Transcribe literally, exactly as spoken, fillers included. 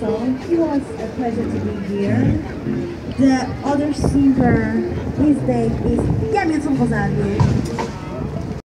so it was a pleasure to be here. The other singer, his name is Yamilton Gonzalez.